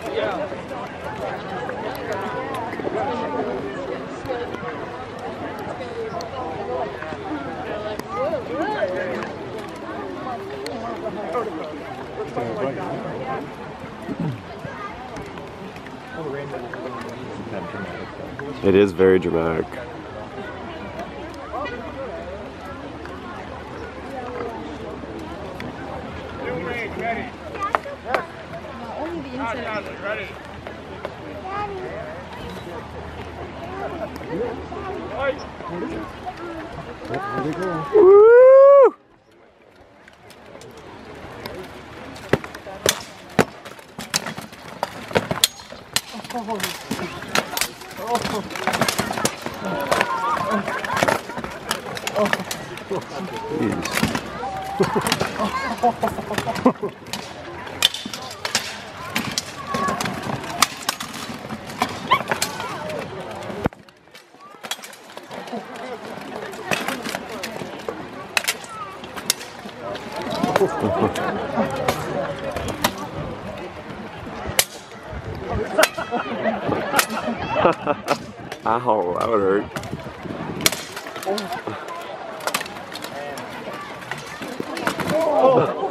It is very dramatic. Ready? Only the inside. Ready? Where they go? Woo! Ow, that would hurt. Oh.